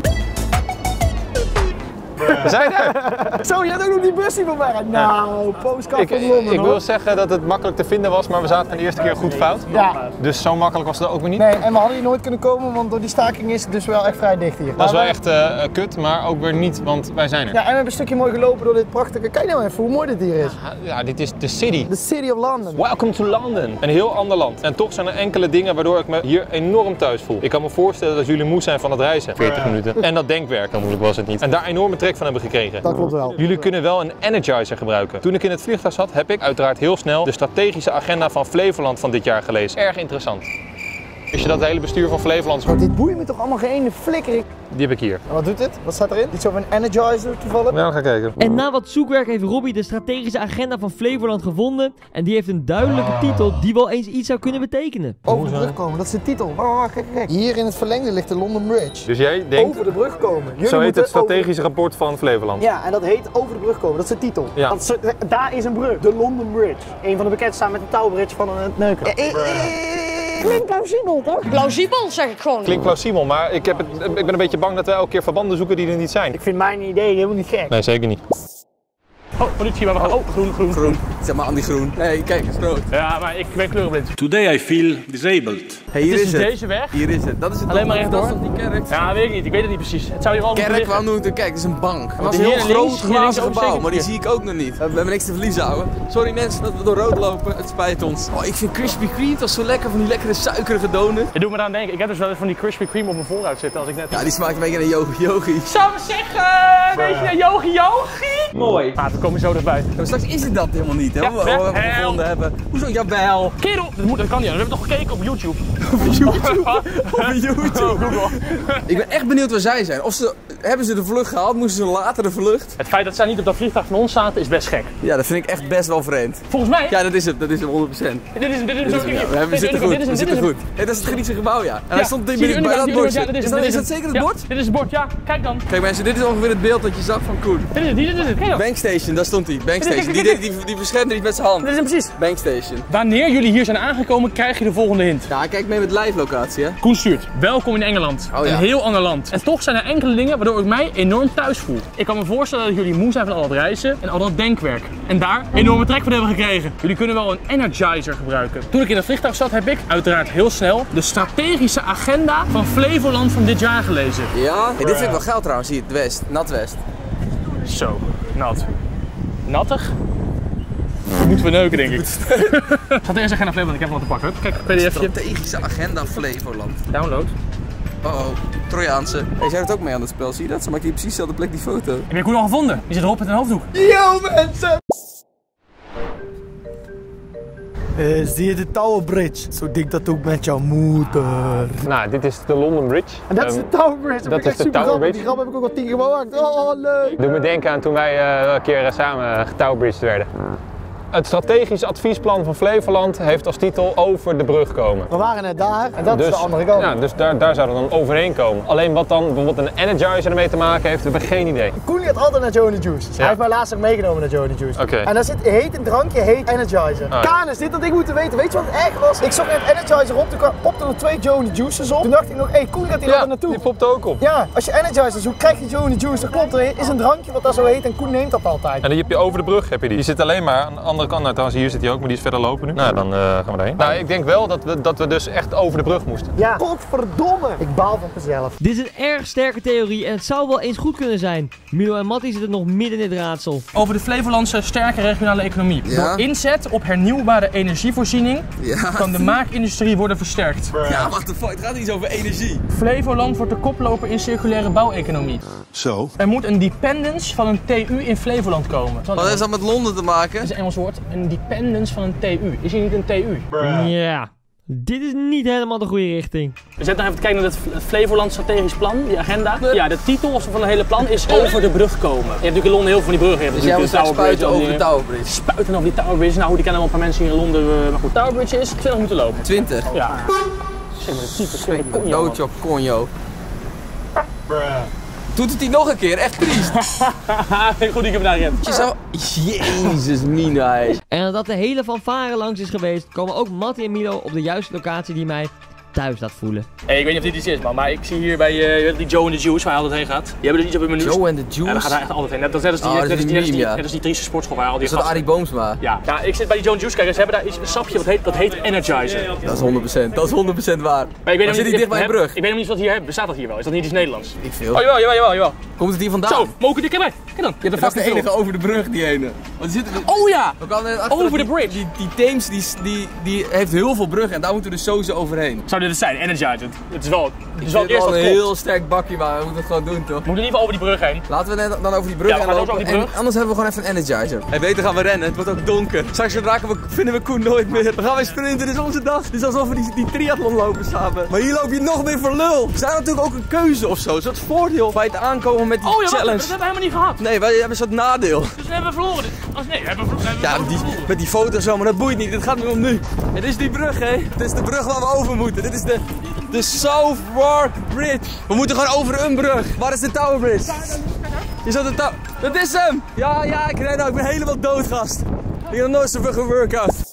We zijn er! Zo, je had ook nog die bus die van mij. Nou, postkaart van Londen. Ik wil zeggen dat het makkelijk te vinden was, maar we zaten de eerste keer goed fout. Ja. Dus zo makkelijk was het ook weer niet. Nee, en we hadden hier nooit kunnen komen, want door die staking is het dus wel echt vrij dicht hier. Dat is wel echt kut, maar ook weer niet, want wij zijn er. Ja, en we hebben een stukje mooi gelopen door dit prachtige... Kijk nou even hoe mooi dit hier is. Ja, dit is de city. The City of London. Welcome to London. Een heel ander land. En toch zijn er enkele dingen waardoor ik me hier enorm thuis voel. Ik kan me voorstellen dat jullie moe zijn van het reizen. 40 minuten. En dat denkwerk, dan moeilijk was het niet. En daar enorme trek van hebben gekregen. Dat klopt wel. Jullie kunnen wel een energizer gebruiken. Toen ik in het vliegtuig zat, heb ik uiteraard heel snel de strategische agenda van Flevoland van dit jaar gelezen. Erg interessant. Wist je dat het hele bestuur van Flevoland... Maar dit boeit me toch allemaal geen ene flikker. Die heb ik hier. En wat doet dit? Wat staat erin? Iets over een energizer toevallig? Ja, we gaan kijken. En na wat zoekwerk heeft Robbie de strategische agenda van Flevoland gevonden. En die heeft een duidelijke titel die wel eens iets zou kunnen betekenen. Over de brug komen, dat is de titel. Wacht, kijk. Hier in het verlengde ligt de London Bridge. Dus jij denkt... Over de brug komen. Jullie Zo heet het moeten strategische rapport van Flevoland. Ja, en dat heet over de brug komen. Dat is de titel. Ja. Daar is een brug. De London Bridge. Een van de bekendste staan met de touwbridge van het neuken. Klinkt plausibel, toch? Plausibel, zeg ik gewoon. Klinkt plausibel, maar ik ben een beetje bang dat wij elke keer verbanden zoeken die er niet zijn. Ik vind mijn idee helemaal niet gek. Nee, zeker niet. Oh, politie, maar we gaan. Oh, groen. Groen. Zeg maar aan die groen. Nee, kijk, het is rood. Ja, maar ik ben kleurenblind. Today I feel disabled. Hey, hier Het is is het. deze weg. Hier is het. Dat is het. Alleen maar rechtdoor. Dat is toch die kerk? Ja, weet ik niet. Ik weet het niet precies. Het zou hier wel moeten Kerk, liggen. waarom doen we het? Kijk, het is een bank. Het was een hier heel links, groot hier links glazen ook gebouw, zeker maar die hier. zie ik ook nog niet. We hebben niks te verliezen, ouwe. Sorry mensen dat we door rood lopen. Het spijt ons. Oh, ik vind Krispy Kreme toch zo lekker, van die lekkere suikerige donut. Je doet me aan denken. Ik heb dus wel eens van die Krispy Kreme op mijn voorruit zitten als ik net... Ja, die smaakt een beetje naar yogi. Zou we zeggen, weet je naar yogi? Mooi. Ah, we komen zo erbij. Ja, maar straks is het dat helemaal niet, hè? Ja, Wat we gevonden hebben. Hoezo? Jawel. Kerel, dat kan niet. We hebben toch gekeken op YouTube? Op YouTube? Ik ben echt benieuwd waar zij zijn. Hebben ze de vlucht gehaald? Moesten ze later de vlucht? Het feit dat zij niet op dat vliegtuig van ons zaten is best gek. Ja, dat vind ik echt best wel vreemd. Volgens mij? Ja, dat is het. Dat is hem 100%. Dit is we zitten goed. We zitten goed. Dat is het Griekse gebouw, ja. En hij stond bij dat bordje. Is dat zeker het bord? Dit is het bord, ja. Kijk dan. Kijk mensen, dit is ongeveer het beeld dat je zag van Koen. Dit is het. Kijk dan. Bankstation, daar stond hij. Bankstation. Die beschermde iets met zijn hand. Dit is hem precies. Bankstation. Wanneer jullie hier zijn aangekomen, krijg je de volgende hint. Ja, kijk mee met live locatie, hè. Koen stuurt. Welkom in Engeland. Oh, ja. Een heel ander land. En toch zijn er enkele dingen waardoor ik mij enorm thuis voel. Ik kan me voorstellen dat jullie moe zijn van al dat reizen en al dat denkwerk. En daar enorme trek van hebben gekregen. Jullie kunnen wel een energizer gebruiken. Toen ik in het vliegtuig zat, heb ik uiteraard heel snel de strategische agenda van Flevoland van dit jaar gelezen. Ja, hey, dit vind ik wel geld trouwens. Zie je, het west. Nat west. Zo, nat. Nattig? Moeten we neuken, denk ik. Gaat er eerst agenda Flevoland, ik heb hem wat te pakken. Kijk, pdfje. Strategische agenda Flevoland. Download. Oh, Trojaanse. Hey, zij doet ook mee aan het spel, zie je dat? Ze maakt hier precies dezelfde plek die foto. Heb je Koen al gevonden? Die zit erop met een hoofddoek. Yo mensen! Zie je de Tower Bridge? Zo dik dat ook met jouw moeder. Nou, dit is de London Bridge. En dat is de Tower Bridge. Dat is de Tower Bridge. Die grap heb ik ook al 10 keer gemaakt. Oh, leuk. Doe me denken aan toen wij een keer samen getouwbridged werden. Het strategisch adviesplan van Flevoland heeft als titel over de brug komen. We waren net daar en dat is de andere kant. Ja, dus daar zouden we dan overheen komen. Alleen wat dan bijvoorbeeld een energizer ermee te maken heeft, hebben we geen idee. Koen gaat altijd naar Joe & the Juice. Hij heeft mij laatst ook meegenomen naar Joe & the Juice. Oké. En daar zit heet een drankje, heet Energizer. Kanus, dit had ik moeten weten. Weet je wat het echt was? Ik zag net Energizer op, toen popten er 2 Joe & the Juices op. Toen dacht ik nog, hé, Koen gaat hier altijd naartoe. Die popte ook op. Ja, als je Energizer zoekt, krijg je Joe & the Juice. Dat klopt, er is een drankje wat daar zo heet en Koen neemt dat altijd. En die heb je over de brug, heb je die. Die zit alleen maar aan de andere kant. Nou, trouwens, hier zit hij ook, maar die is verder lopen nu. Nou, dan gaan we erheen. Nou, ik denk wel dat we dus echt over de brug moesten. Ja, godverdomme. Ik baal van mezelf. Dit is een erg sterke theorie en het zou wel eens goed kunnen zijn. Milo en Mattie zitten nog midden in het raadsel. Over de Flevolandse sterke regionale economie. Door inzet op hernieuwbare energievoorziening kan de maakindustrie worden versterkt. Ja, what the fuck, het gaat niet over energie. Flevoland wordt de koploper in circulaire bouweconomie. Zo. Er moet een dependence van een TU in Flevoland komen. Wat heeft dat met Londen te maken? Dat is een Engels woord. Een dependence van een TU. Is hier niet een TU? Ja, dit is niet helemaal de goede richting. We zitten nog even te kijken naar het Flevoland strategisch plan, die agenda. Ja, de titel van het hele plan is over de brug komen. Je hebt natuurlijk in Londen heel veel van die bruggen. Je hebt Dus jij moet de spuiten over de Tower Bridge. Spuiten over die Tower Bridge. Nou, die kennen wel een paar mensen hier in Londen. Maar goed, Tower Bridge is 20 minuten lopen. 20? Ja. Zeg maar, de type Doodje conjo. Doet het die nog een keer? Echt triest. Goed, ik heb daar gerend. Jezus, Mina. En nadat de hele fanfare langs is geweest, komen ook Mattie en Milo op de juiste locatie die mij thuis laat voelen. Hey, ik weet niet of dit iets is, man, maar ik zie hier bij die Joe & the Juice waar hij altijd heen gaat. Die hebben dus iets op hun menu. Joe & the Juice? Ja, daar gaat hij echt altijd heen. Net als die Driese sportschool waar al die is dat Arie Boomsma? Ja. Ja, ik zit bij die Joe & the Juice, kijk, ze hebben daar iets, een sapje dat heet Energizer. Dat is 100%, dat is 100% waar. Maar ik weet zit hij dicht bij een brug? Ik weet nog niet wat hier hebben. Bestaat dat hier wel? Is dat niet iets Nederlands? Ik veel. Oh, jawel. Komt het hier vandaan? Zo, mogen die kijk dan. Je hebt dat is de enige over de brug, die ene. Oh ja! Over de bridge. Die Theems die heeft heel veel bruggen en daar moeten we dus sowieso overheen. Zou dit het zijn? Energizer? Het is wel eerst een heel sterk bakje, maar we moeten het gewoon doen, toch? We moeten in ieder geval over die brug heen. Laten we dan over die brug lopen. En anders hebben we gewoon even een Energizer. En beter gaan we rennen, het wordt ook donker. Straks vinden we Koen nooit meer. Dan gaan wij sprinten, dit is onze dag. Het is alsof we die triathlon lopen samen. Maar hier loop je nog meer voor lul. We zijn natuurlijk ook een keuze of zo. Een soort voordeel bij het aankomen met die challenge. Dat hebben we helemaal niet gehad. Nee, wij hebben een soort nadeel. Dus we hebben verloren. Nee, we hebben verloren. Ja, met die foto's zo, maar dat boeit niet. Het gaat nu om nu. Het is die brug, hè. Dit is de brug waar we over moeten. Dit is de Southwark Bridge. We moeten gewoon over een brug. Waar is de Tower Bridge? Is dat de Tower? Dat is hem! Ja, ik ren nou. Ik ben helemaal doodgast. Ik heb nog nooit zoveel geworkout.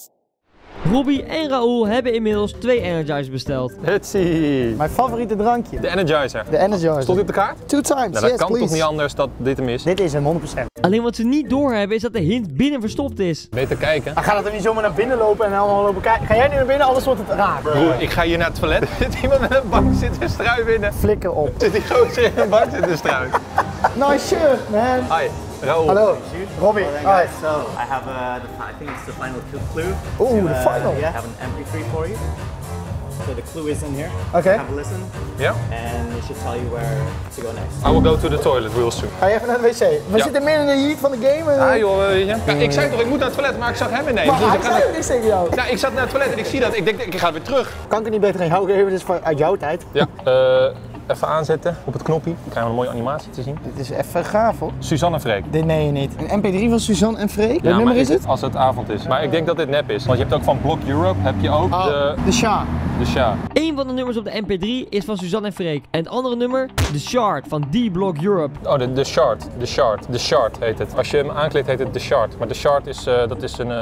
Robbie en Raoul hebben inmiddels 2 Energizers besteld. Hutsie. Mijn favoriete drankje. De Energizer. De Energizer. Stond dit op de kaart? 2 times, Nou, dat kan toch niet anders dat dit hem is? Dit is hem, 100%. Alleen wat ze niet doorhebben is dat de hint binnen verstopt is. Beter kijken. Dan gaat het er niet zomaar naar binnen lopen en allemaal lopen kijken. Ga jij nu naar binnen, anders wordt het raar. Broer, ik ga hier naar het toilet. Zit iemand met een bank, zit een strui binnen. Flikker op. Zit die gozer in een bank, zit een strui. Nice shirt, man. Hi, Raoul. Hallo. Robbie. Hi. So, I have I think it's the final clue. Ooh, the final. Yeah, I have an MP3 for you. So the clue is in here. Okay. Have a listen. Yeah. And it should tell you where to go next. I will go to the toilet real soon. Ga je even naar de wc? We zitten midden in de heat van de game. Ah joh, weet je. Ja, ik zei toch, ik moet naar het toilet, maar ik zag hem ineens. Maar hij zei niks tegen jou. Ja, ik zat naar het toilet en ik zie dat. Ik denk, ik ga weer terug. Kan ik het niet beter aan jou geven? Dit is uit jouw tijd. Ja. Even aanzetten op het knopje. Dan krijgen we een mooie animatie te zien. Dit is even gaaf hoor. Suzanne en Freek. Dit meen je niet. Een MP3 van Suzanne en Freek? Wat nummer is het? Als het avond is. Maar ik denk dat dit nep is. Want je hebt ook van Block Europe, heb je ook de Sha. De Sha. Eén van de nummers op de MP3 is van Suzanne en Freek. En het andere nummer, The Shard van D-Block Europe. Oh, de Shard. De Shard heet het. Als je hem aanklikt heet het The Shard. Maar de Shard is, dat is een,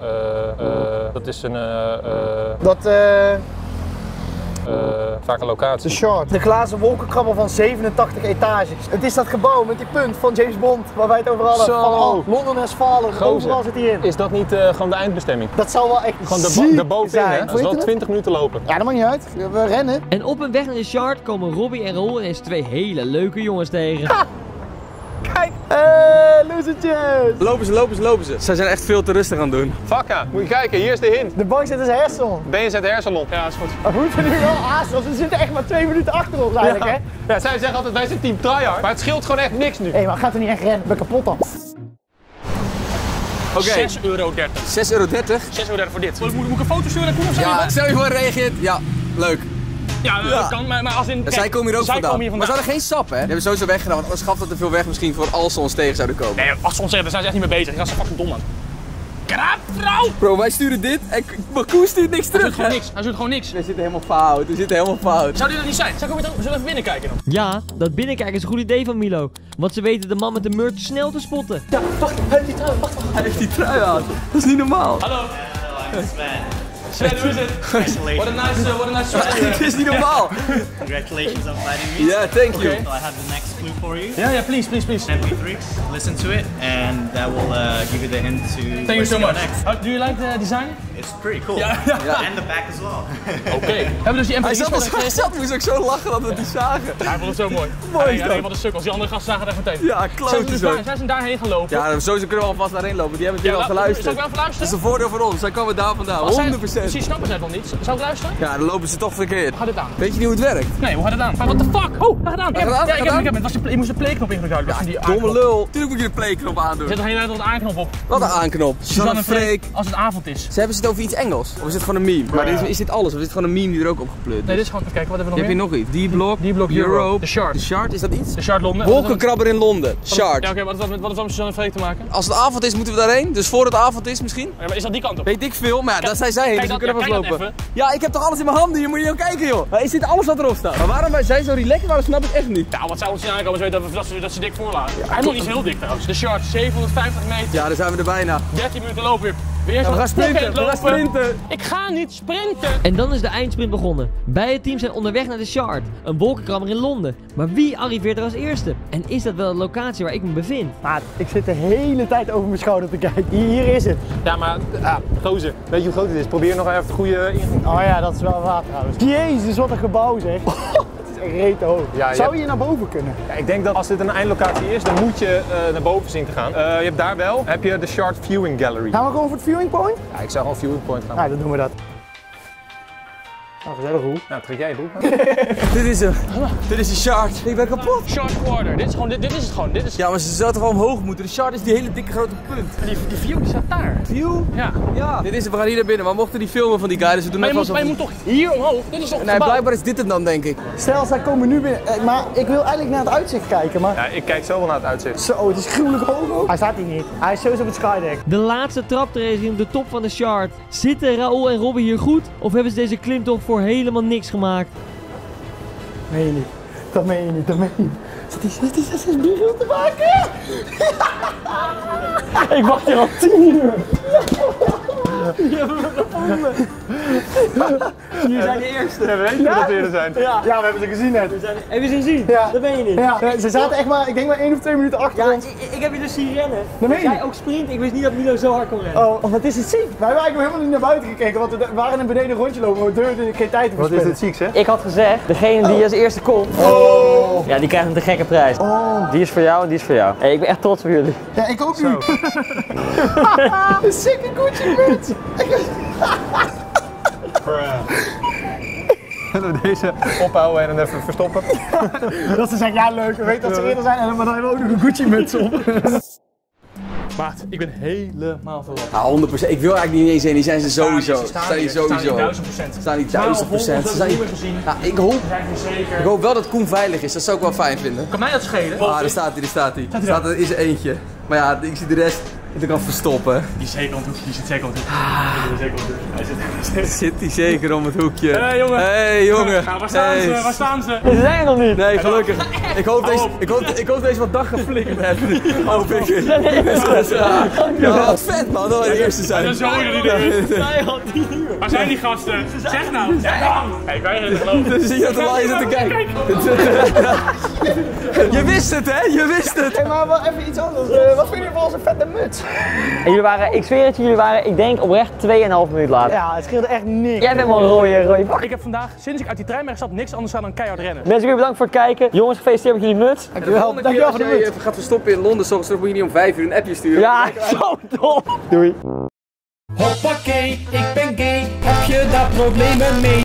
vaak een locatie. The Shard. De glazen wolkenkrabbel van 87 etages. Het is dat gebouw met die punt van James Bond, waar wij het over hadden. Zo. Van Londen has fallen. Overal zit hij in. Is dat niet gewoon de eindbestemming? Dat zou wel echt gewoon daarbovenin, hè? Dat is wel 20 minuten lopen. Ja, dat maakt niet uit. We rennen. En op hun weg naar de Shard komen Robbie en Raoul ineens 2 hele leuke jongens tegen. Ha! Kijk! Losertjes! Lopen ze. Zij zijn echt veel te rustig aan het doen. Fakka, moet je kijken, hier is de hint. De bank zit in zijn hersenlon. Ben zet de hersenlon. Ja, dat is goed. We moeten nu wel haasten, want we zitten echt maar 2 minuten achter ons eigenlijk, hè? Ja, zij zeggen altijd, wij zijn team tryhard. Maar het scheelt gewoon echt niks nu. Hé, maar gaat er niet echt rennen? Ik ben kapot dan. Oké. €6,30. €6,30? €6,30 voor dit. Moet ik een foto sturen naar Koen of zo? Ja, stel je voor reageert. Ja, leuk. Ja, dat kan, maar als in... Ja, zij komen hier ook vandaan. Maar ze hadden geen sap, hè? Die hebben sowieso weggedaan, want anders gaf dat te veel weg misschien voor als ze ons tegen zouden komen. Nee, als ze ons zeggen, daar zijn ze echt niet mee bezig. Ik ga ze fucking dom aan. Krap, vrouw! Bro, wij sturen dit en Koen stuurt niks terug. Hij doet gewoon niks. Hij doet gewoon niks. We zitten helemaal fout. We zitten helemaal fout. Zou die dat niet zijn? Zullen we even binnenkijken dan? Ja, dat binnenkijken is een goed idee van Milo. Want ze weten de man met de merch snel te spotten. Ja, wacht, hij heeft die trui, wacht. Hij heeft die trui aan. Dat is niet normaal. Hallo. Sven, hoe is het? Congratulations. What a nice sweater. Het is niet normaal. Congratulations on finding me. Yeah, thank you. So I have the next clue for you. Yeah, please. MP3. Listen to it, and that will give you the hint to. Thank you so much. Next. Do you like the design? It's pretty cool. Yeah. And the back as well. Oké. Hebben we dus die MP3's moest ook zo lachen dat we die zagen. Ja, hij vond het zo mooi. Mooi is Een van de sukkels. Die andere gasten zagen het echt meteen. Ja, klopt. Zij zijn daarheen gelopen. Ja, sowieso kunnen we alvast daarheen lopen. Die hebben het hier al geluisterd. Zal ik wel even luisteren? Dat is een voordeel voor ons. Zij komen daar vandaan. 100%. Precies, snappen zij het nog niet. Zou ik luisteren? Ja, dan lopen ze toch verkeerd. Hoe gaat dit aan? Weet je niet hoe het werkt? Nee, hoe gaat het aan? What the fuck? Oh, hij gaat aan. Ik heb het. Je moest de playknop ingedrukt. Ja, domme lul. Tuurlijk moet je de playknop aandoen. Zet er geen een aanknop op. Wat een aanknop. Suzanne en Freek. Als het avond is. Ze hebben het over iets Engels. Of is het gewoon een meme? Maar is dit alles? Of is het gewoon een meme die er ook op gepleurd is? Nee, dit is gewoon. Kijk, wat hebben we nog meer? Heb je nog iets? D-Block, Europe. The Shard. The Shard, is dat iets? The Shard Londen. Wolkenkrabber in Londen. Shard. Ja, oké, wat heeft dat met Suzanne en Freek te maken? Als het avond is, moeten we daarheen. Dus voor het avond is misschien. Ja, maar is dat die kant op? Weet ik veel, maar ja, daar zijn zij heen. Dus we kunnen wel lopen. Ja, ik heb toch alles in mijn handen. Je moet niet ook kijken, joh. Maar is dit alles wat erop staat? Maar waarom wij zijn zo relaxed? Waarom snap ik echt niet? Nou, wat zou ons zien aankomen? Ze weten dat ze dik voorlaten. Hij is nog niet heel dik trouwens. De Shard, 750 meter. Ja, daar zijn we er bijna. 13 minuten lopen weer. We gaan sprinten. Ik ga niet sprinten. En dan is de eindsprint begonnen. Beide teams zijn onderweg naar de Shard, een wolkenkrabber in Londen. Maar wie arriveert er als eerste? En is dat wel de locatie waar ik me bevind? Maar ik zit de hele tijd over mijn schouder te kijken. Hier is het. Ja, maar gozer, weet je hoe groot het is? Probeer nog even de goede ingang. Oh ja, dat is wel waar trouwens. Jezus, wat een gebouw zeg. Het is echt rete hoog. Ja, zou je naar boven kunnen? Ja, ik denk dat als dit een eindlocatie is, dan moet je naar boven zien te gaan. Je hebt daar wel, heb je de Shard Viewing Gallery. Gaan we gewoon voor het viewing point? Ja, ik zou gewoon Viewing Point gaan. Nou, dan doen we dat. Nou, gezellig hoe. Nou, trek jij je broek. Dit is hem. Dit is de Shard. Ik ben kapot. Shard Quarter. Dit is het gewoon. Ja, maar ze zouden toch wel omhoog moeten. De Shard is die hele dikke grote punt. Die view die staat daar. View? Ja. Dit is het. We gaan hier naar binnen. Maar mochten die filmen van die guy, dus we doen maar net je moet toch hier omhoog? Dit is toch Nee, blijkbaar is dit het dan, denk ik. Stel, zij komen nu binnen. Maar ik wil eigenlijk naar het uitzicht kijken, maar... Ja, ik kijk zo wel naar het uitzicht. Zo, het is gruwelijk hoog ook. Hij staat hier niet. Hij is sowieso op het skydeck. De laatste traptracing op de top van de Shard. Zitten Raoul en Robbie hier goed? Of hebben ze deze klimtocht voor helemaal niks gemaakt? Meen je niet. Dat meen je niet. Zit die 6 bier te maken? Ik wacht hier al 10 uur. Die hebben we gevonden. Jullie zijn de eerste. Ja, we weten dat we eerder zijn. Ja, we hebben ze gezien net. Heb je ze gezien? Ja. Dat ben je niet. Ja. Ze zaten echt maar, ik denk maar 1 of 2 minuten achter ons. Ik heb je dus zien rennen. Dat meen je Jij ook sprint. Ik wist niet dat Milo zo hard kon rennen. Oh, wat is het ziek? Wij hebben eigenlijk helemaal niet naar buiten gekeken, want we waren in beneden een rondje lopen, maar we durfden geen tijd te verspillen. Wat is het ziek, hè? Ik had gezegd, degene die als eerste komt, ja, die krijgt een te gekke prijs. Die is voor jou en die is voor jou. Hey, ik ben echt trots op jullie. Ja, ik ook nu. Een sikke Gucci-muts. Zullen we deze ophouden en dan even verstoppen? Dat ze zeggen, ja leuk, we weten dat ze eerder zijn, maar dan hebben we ook nog een Gucci-muts op. Maat, ik ben helemaal verloren. Ja, 100%. Ik wil eigenlijk niet eens heen. Die zijn ze sowieso. Ze staan hier 1000%. Ze staan hier 1000%. Ze zijn niet meer gezien. Ja, ik hoop wel dat Koen veilig is. Dat zou ik wel fijn vinden. Kan mij dat schelen? Ah, daar staat hij. Er is er eentje. Maar ja, ik zie de rest. Ik kan verstoppen. Die zeker om het hoekje, die zit zeker om het hoekje. Zit hij zeker om het hoekje? Hé jongen! Hey jongen! Ja, waar staan ze? Ze zijn er nog niet. Nee, gelukkig. Ik hoop deze wat dag geflikkerd hebben. Hoop ik. Ja, wat vet man, dat we de eerste zijn. Dat is zo jullie erin. Waar zijn die gasten? Zeg nou! Ik kan je niet geloven. Dus zie je dat er al zit te kijken. Je wist het hè? Je wist het! Hey, maar wel even iets anders. Wat vinden jullie van onze vette muts? En jullie waren, ik zweer het, jullie waren, ik denk oprecht 2,5 minuut later. Ja, het scheelde echt niks. Jij bent wel een rode bak. Ik heb vandaag, sinds ik uit die trein ben gestapt, niks anders gedaan dan keihard rennen. Mensen, weer bedankt voor het kijken. Jongens, gefeliciteerd met jullie muts. Dankjewel voor de muts. Als je gaat verstoppen in Londen, soms moet je niet om 5 uur een appje sturen. Ja, zo dom. Doei. Hoppakee, ik ben gay. Heb je daar problemen mee?